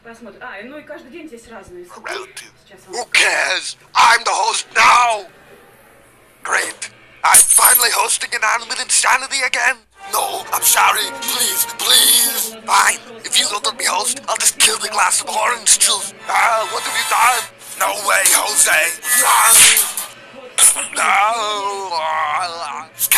Посмотрим. Ну и каждый день здесь разные. Who cares? I'm the host now! Great. I'm finally hosting Inanimate Insanity again. No, I'm sorry. Please, please. Fine. If you don't let me host, I'll just kill the glass of orange juice. What have you done? No way, Jose. Run. No.